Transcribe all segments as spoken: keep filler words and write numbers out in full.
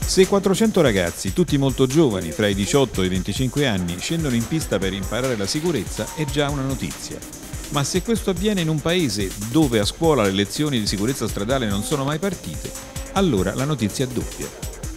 Se quattrocento ragazzi, tutti molto giovani, fra i diciotto e i venticinque anni, scendono in pista per imparare la sicurezza, è già una notizia. Ma se questo avviene in un paese dove a scuola le lezioni di sicurezza stradale non sono mai partite, allora la notizia è doppia.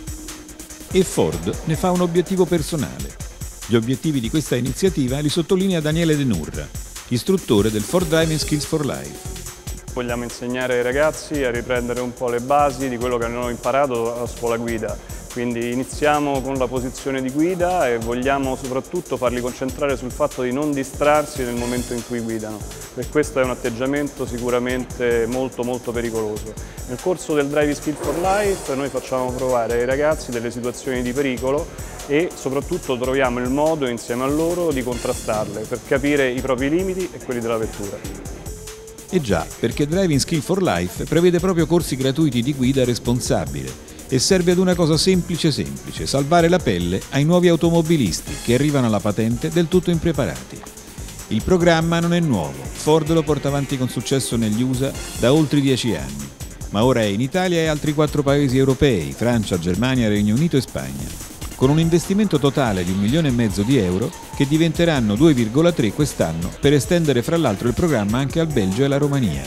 E Ford ne fa un obiettivo personale. Gli obiettivi di questa iniziativa li sottolinea Daniele De Nurra, istruttore del Ford Driving Skills for Life. Vogliamo insegnare ai ragazzi a riprendere un po' le basi di quello che hanno imparato a scuola guida. Quindi iniziamo con la posizione di guida e vogliamo soprattutto farli concentrare sul fatto di non distrarsi nel momento in cui guidano. E questo è un atteggiamento sicuramente molto molto pericoloso. Nel corso del Driving Skills for Life noi facciamo provare ai ragazzi delle situazioni di pericolo e soprattutto troviamo il modo insieme a loro di contrastarle per capire i propri limiti e quelli della vettura. E già, perché Driving Skill for Life prevede proprio corsi gratuiti di guida responsabile e serve ad una cosa semplice semplice, salvare la pelle ai nuovi automobilisti che arrivano alla patente del tutto impreparati. Il programma non è nuovo, Ford lo porta avanti con successo negli U S A da oltre dieci anni, ma ora è in Italia e altri quattro paesi europei, Francia, Germania, Regno Unito e Spagna, con un investimento totale di un milione e mezzo di euro che diventeranno due virgola tre quest'anno per estendere fra l'altro il programma anche al Belgio e alla Romania.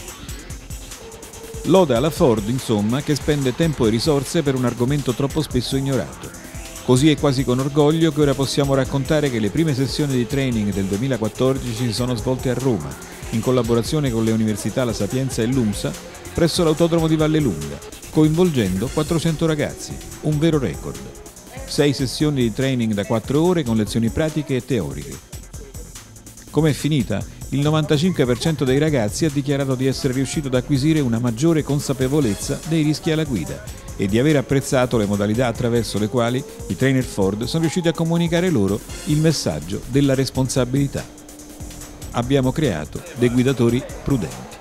Loda alla Ford, insomma, che spende tempo e risorse per un argomento troppo spesso ignorato. Così è quasi con orgoglio che ora possiamo raccontare che le prime sessioni di training del duemilaquattordici si sono svolte a Roma, in collaborazione con le università La Sapienza e l'U M S A, presso l'autodromo di Vallelunga, coinvolgendo quattrocento ragazzi, un vero record. Sei sessioni di training da quattro ore con lezioni pratiche e teoriche. Com'è finita? Il novantacinque per cento dei ragazzi ha dichiarato di essere riuscito ad acquisire una maggiore consapevolezza dei rischi alla guida e di aver apprezzato le modalità attraverso le quali i trainer Ford sono riusciti a comunicare loro il messaggio della responsabilità. Abbiamo creato dei guidatori prudenti.